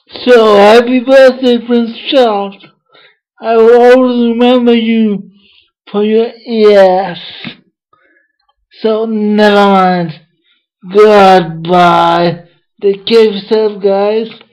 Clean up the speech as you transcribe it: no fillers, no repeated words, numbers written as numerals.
So, happy birthday, Prince Charles. I will always remember you for your yes. So, never mind. Goodbye. Take care of yourself, guys.